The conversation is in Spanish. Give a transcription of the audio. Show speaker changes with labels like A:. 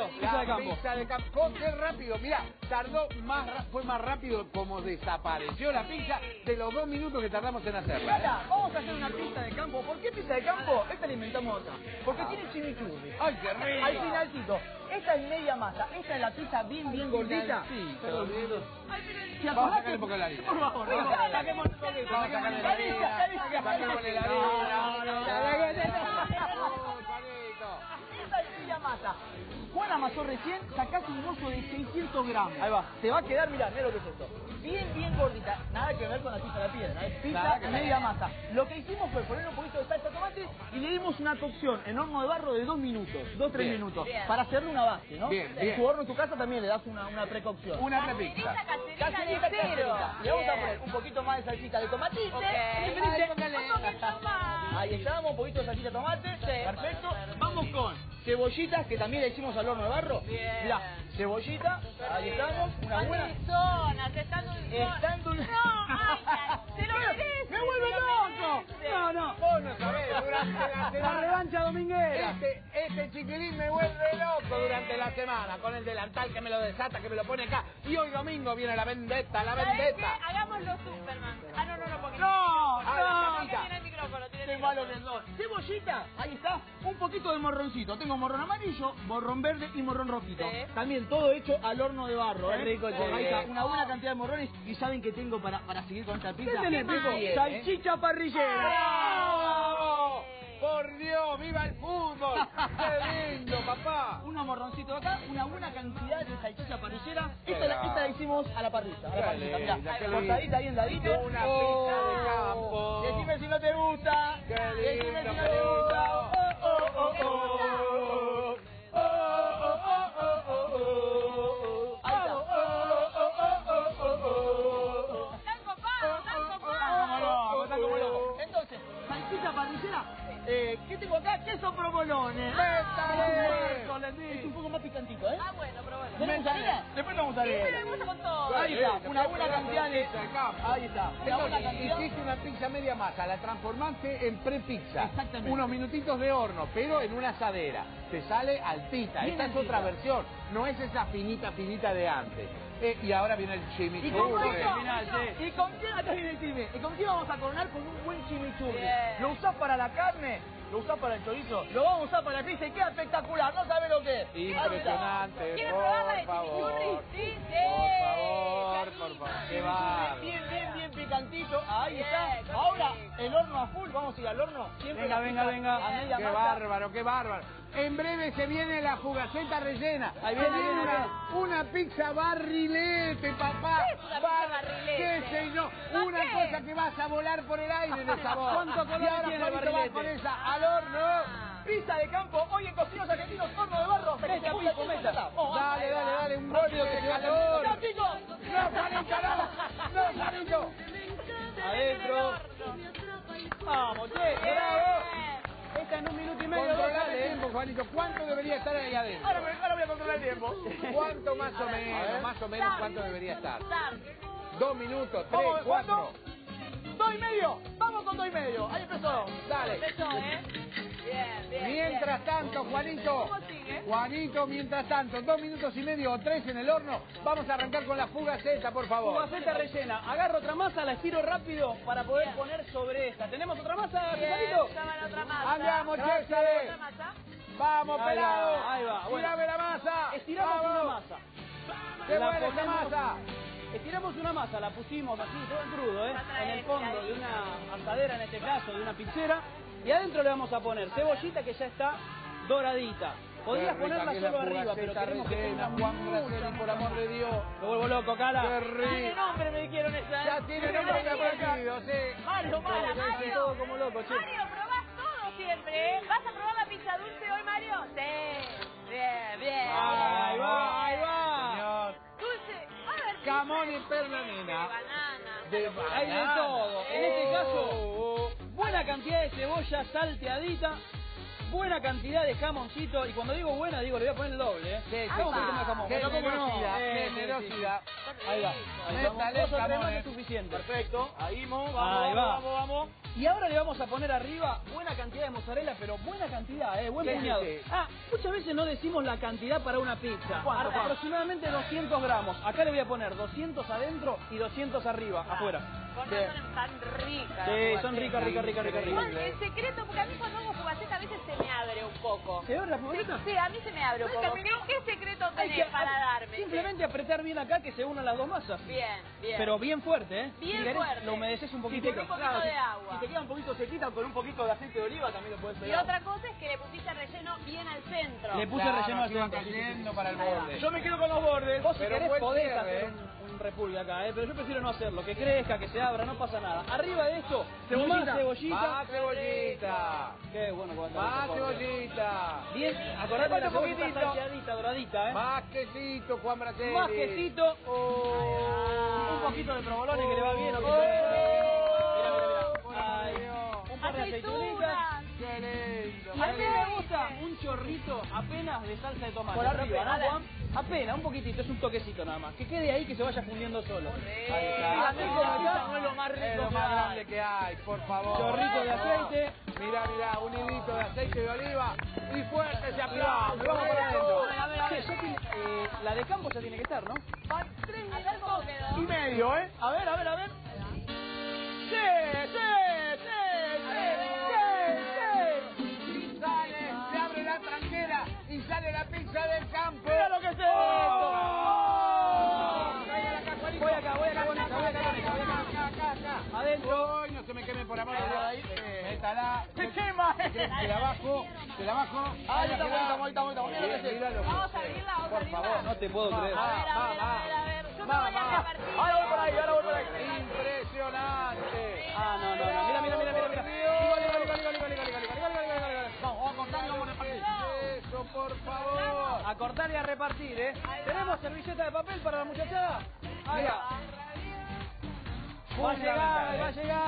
A: Carlito, pizza de campo.
B: Pizza de campo. ¡Qué rápido! Mirá, fue más rápido como desapareció la pizza de los 2 minutos que tardamos en hacerla.
A: Cala, vamos a hacer una pizza de campo. ¿Por qué pizza de campo? Esta la inventamos acá. Porque tiene chimichurri.
B: ¡Ay, qué rico!
A: Al finalcito. Esta es media masa. Esta es la pizza bien gordita.
B: Sí,
A: Vamos
B: a sacarle un poco de la harina.
A: Por favor, saquemos un poquito.
B: Vamos a sacarle la harina. Saquémosle la harina.
A: Esta es media masa. Juan amasó recién, sacás un mozo de 600 gramos.
B: Ahí va.
A: Te va a quedar, mirá lo que es esto. Bien gordita. Nada que ver con la pizza de la piedra. Es pizza media masa. Lo que hicimos fue poner un poquito de salsa de tomate y le dimos una cocción en horno de barro de 2 minutos, 2-3 minutos.
C: Bien.
A: Para hacerle una base, ¿no?
B: Bien.
A: En tu horno, en tu casa también le das una precocción.
B: Una prepizza.
C: Caserita de cero.
A: Le vamos a poner un poquito más de salsita de tomatito. Ahí estamos, un poquito de salsita de tomate. Perfecto. Vamos con cebollitas, que también le hicimos al horno de barro.
C: Bien.
A: Mirá, cebollita, ahí estamos, una buena.
C: Están dulzonas. No, ay, se lo merece.
A: ¡Me vuelve loco! No.
B: Vos no sabés, durante la
A: La
B: semana.
A: revancha dominguera.
B: Este chiquilín me vuelve loco durante la semana, con el delantal que me lo desata, que me lo pone acá. Y hoy domingo viene la vendetta, la
C: ¿Sabés qué?
B: vendetta.
C: Hagámoslo Superman. Porque
A: No.
C: tiene el micrófono,
A: Qué malo que sos. Cebollita, ahí está, un poquito de morroncito. Tengo morrón amarillo, morrón verde y morrón rojito.
C: Sí.
A: También todo hecho al horno de barro.
C: Qué rico, che.
A: Ahí está, una buena cantidad de morrones. Y saben que tengo para seguir con esta pizza.
C: ¿Qué tenés, Pipo?
A: Salchicha parrillera.
B: ¡Bravo! ¡Por Dios! ¡Viva el fútbol! ¡Qué lindo, papá!
A: Unos morroncitos acá, una buena cantidad de salchicha parrillera.
B: Qué
A: Esta
B: bravo.
A: la hicimos a la parrilla. Mirá,
B: linda, qué
A: cortadita bien dadita.
B: Una pizza de campo.
A: Decime si no te gusta.
B: ¡Qué
A: Decime
B: lindo,
A: si
B: qué
A: no te gusta. Ahí está. Está como loco. Entonces, salchicha parrillera. ¿Qué tengo acá? Queso provolone. Es un poco más picantito, ¿eh?
C: Ah, bueno, pero bueno.
A: ¿Tenés mozzarella? Después la mozzarella.
C: Sí, me gusta con todo.
A: Ahí está, una buena cantidad de... Ahí está, una buena
B: Entonces,
A: cantidad.
B: hiciste una pizza media masa, la transformaste en pre-pizza.
A: Exactamente.
B: Unos minutitos de horno, pero en una asadera. Te sale altita.
A: Bien
B: Esta es
A: altita.
B: otra versión. No es esa finita de antes. Y ahora viene el chimichurri.
A: ¿Y con qué? ¿Y con qué? Acá viene el chisme. ¿Y con qué vamos a coronar? Con un buen chimichurri.
C: Bien.
A: ¿Lo usás para la carne? ¿Lo usás para el chorizo? Lo vamos a usar para la pizza y queda espectacular. No sabés lo que es.
B: Impresionante,
C: ¿Quieren probarla de
B: por favor.
C: chimichurri? Sí.
B: Por favor. Qué bárbaro.
A: Bien picantito. Ahí
C: Bien,
A: está.
C: qué
A: Ahora,
C: rico.
A: el horno a full. Vamos a ir al horno. Siempre
D: Venga,
A: la
D: venga,
A: pizza
D: venga.
A: a media
B: Qué
A: masa.
B: bárbaro, qué bárbaro. En breve se viene la fugaceta rellena.
A: Ahí
B: Se
A: viene,
B: viene
A: viene.
B: una pizza barrilete, papá.
C: ¿Qué es una pizza barrilete?
B: ¿Qué sé yo?
C: ¿Para
B: Una
C: qué?
B: cosa que vas a volar por el aire de sabor.
A: ¿Cuánto color
B: y ahora
A: tiene el
B: Juanito va
A: barrilete?
B: con esa al horno.
A: Pizza de campo, hoy en Cocinos Argentinos, horno de barro. Hasta que
D: Meta,
A: se ponga
D: Pipo,
A: todo
D: meta.
A: está. Oh,
B: Dale, un golpe
A: Rápido,
B: de
A: que se
B: calor.
A: ¡No, chicos!
B: No, Juanito, no. No, Juanito.
A: Adentro. Vamos, che.
B: Bravo.
D: Esta en 1 minuto y medio.
B: Controlar
D: dale,
B: el tiempo, Juanito. ¿Cuánto debería estar ahí adentro?
A: Ahora voy a controlar el tiempo.
B: ¿Cuánto más o menos? Más o menos, ¿cuánto debería estar? 2 minutos, 3,
A: Vamos,
B: 4.
A: 2,5. Vamos con 2,5. Ahí empezó.
B: Dale.
C: Empezó, Bien.
B: Mientras tanto, Juanito.
C: ¿Cómo sigue?
B: Juanito, mientras tanto, 2 minutos y medio o 3 en el horno. Vamos a arrancar con la fugaceta, por favor.
D: Fugaceta rellena. Agarro otra masa, la estiro rápido para poder
C: Bien.
D: poner sobre esta. ¿Tenemos otra masa,
C: Bien,
D: Pisalito?
C: estaba en otra masa.
B: Andamos,
D: Gracias.
B: César.
C: Otra masa.
B: Vamos,
D: Ahí va,
B: pelado.
D: ahí va. Bueno.
B: Tírame la masa.
D: Estiramos
B: Vamos.
D: una masa.
B: ¡Qué
D: La
B: buena esa
D: ponemos-
B: masa!
D: Estiramos una masa, la pusimos así, todo en crudo,
C: Va a traer
D: en el fondo
C: ahí.
D: de una asadera, en este caso, de una pizzera. Y adentro le vamos a poner cebollita que ya está doradita. Podrías
B: Qué rica
D: ponerla
B: que es la
D: solo arriba,
B: fugaceta
D: pero queremos que
B: rellena,
D: tenga
B: Juan Graciani, por amor de Dios.
D: Me vuelvo loco, Cala.
B: ¡Qué
C: Tiene
B: rico!
C: nombre, me dijeron esa.
B: Ya tiene nombre de apellido, sí.
C: Mario,
D: Estoy todo como loco, che.
C: Mario, probás todo siempre, ¿eh? ¿Vas a probar la pizza dulce hoy, Mario? Sí. Bien.
D: Ahí va, ahí va.
B: Señor.
C: Dulce. A ver.
B: Jamón y
C: dulce.
B: perlamina.
C: De banana.
B: De
D: Hay de todo. En este caso,
B: Oh.
D: buena cantidad de cebolla salteadita. buena cantidad de jamoncito. Y cuando digo buena, digo, le voy a poner el doble, ¿eh?
B: Sí,
D: Vamos a poner más jamón.
B: generosidad,
D: Sí,
B: generosidad.
D: Ahí va. Ahí vamos.
B: Métale
D: 2 o 3 más
B: jamones.
D: es suficiente.
A: Perfecto. Ahí,
D: Ahí
A: vamos,
D: va.
A: vamos.
D: Y ahora le vamos a poner arriba buena cantidad de mozzarella, pero buena cantidad, buen
B: ¿Qué
D: puñado.
B: dice?
D: Muchas veces no decimos la cantidad para una pizza.
A: ¿Cuánto?
D: Aproximadamente 200 gramos. Acá le voy a poner 200 adentro y 200 arriba, afuera.
C: Con
D: Bien.
C: razón tan ricas.
D: Sí, son ricas.
C: Igual, el secreto, porque a mí cuando hago fugaceta a veces se me abre un poco.
D: ¿Se abre la fugaceta?
C: Sí, a mí se me abre un poco. ¿Qué secreto
D: Hay
C: tenés
D: que
C: para darme?
D: simplemente apretar bien acá que se unan las dos masas.
C: Bien, bien.
D: Pero bien fuerte, ¿eh?
C: Bien
D: Si querés,
C: fuerte.
D: lo humedeces un
C: Con
D: poquitito.
C: un poquito de agua.
A: Si te queda un poquito sequita, con un poquito de aceite de oliva también lo puedes
C: Y
A: pegar.
C: otra cosa es que le pusiste relleno bien al centro.
D: Le puse
B: Claro,
D: relleno al
B: así va
D: centro.
B: cayendo para el borde.
A: Yo me quedo con los bordes.
D: Vos si
B: Pero
D: querés
B: buen
D: podés
B: cierre,
D: hacer un repulgue acá, pero yo prefiero no hacerlo, que crezca, que se abra, no pasa nada. Arriba de esto,
A: Cebollita.
D: más cebollita.
B: Más cebollita.
D: Qué bueno que va a estar
B: Más
D: esto, pobre.
B: cebollita.
D: Bien, acordate de la
A: Falta un
D: cebollita
A: poquitito.
D: salteadita, doradita, ¿eh?
B: Más quesito, Juan Braceli.
D: Más quesito. Un poquito de provolone que le va bien. ¿O qué? Mira. Ahí. Un par de aceitunitas.
C: Aceitunas.
B: Qué lindo.
D: Y a mí me gusta un chorrito apenas de salsa de tomate.
A: Por arriba,
D: ¿no,
A: ¿no,
D: Juan? Apenas, un poquitito, es un toquecito nada más. Que quede ahí, que se vaya fundiendo solo. Ahí
A: La
D: está.
A: pizza no es lo más rico
B: Es lo
A: que
B: más
A: hay.
B: grande que hay, por favor.
D: Chorrito de aceite.
B: Mira, un hilito de aceite de oliva y fuerte ese
D: Mirá,
B: aplauso.
D: me vamos para adentro.
A: A ver.
D: Che, ya tiene, la de campo ya tiene que estar, ¿no?
C: A ver cómo quedó.
A: Y medio, ¿eh? A ver. ¡Sí!
B: Y sale, se abre la tranquera y sale la pizza del campo.
A: ¡Mira lo que es esto!
B: Traiga la cajuelita.
D: Voy acá con esta.
B: Acá.
D: Adentro.
B: Uy, no se me queme por amor de
A: Ahí,
B: Dios.
A: ahí.
B: Métala.
A: ¡Se quema!
B: Se la bajo.
A: Ahí está, bonita. Mira lo que es esto.
B: Míralo.
C: Vamos a abrirla, vamos a
B: Por
C: abrirla.
B: favor,
D: No te puedo creer.
C: A ver. Yo te voy a repartir.
A: Ahora voy por ahí.
B: Impresionante.
D: No. Mira.
A: Vamos a cortar y vamos a repartir.
B: Eso, por favor.
D: A cortar y a repartir, ¿eh? ¿Tenemos servilleta de papel para la muchachada? Ahí va. Va a llegar.